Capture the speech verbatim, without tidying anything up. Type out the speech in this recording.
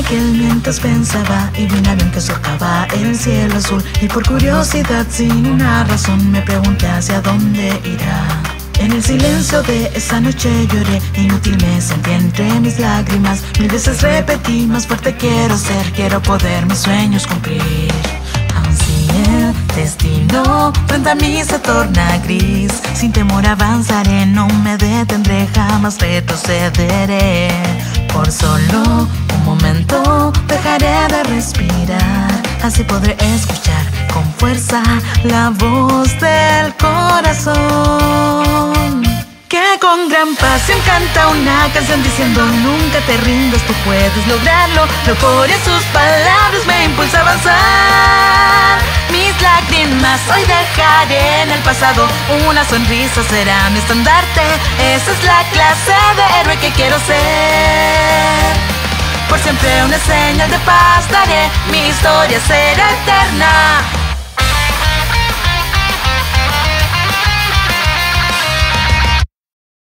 aquel mientras pensaba y vi un avión que surcaba el cielo azul. Y por curiosidad, sin una razón, me pregunté hacia dónde irá. En el silencio de esa noche lloré, inútil me sentí entre mis lágrimas. Mil veces repetí, más fuerte quiero ser, quiero poder mis sueños cumplir. Aun si el destino frente a mí se torna gris, sin temor avanzaré, no me detendré, jamás retrocederé. Por solo un momento dejaré de respirar, así podré escuchar con fuerza la voz del corazón, que con gran pasión canta una canción diciendo nunca te rindas, tú puedes lograrlo. La euforia en sus palabras me impulsa a avanzar. Mis lágrimas hoy dejaré en el pasado, una sonrisa será mi estandarte. Esa es la clase de héroe que quiero ser. Por siempre una señal de paz daré, mi historia será eterna.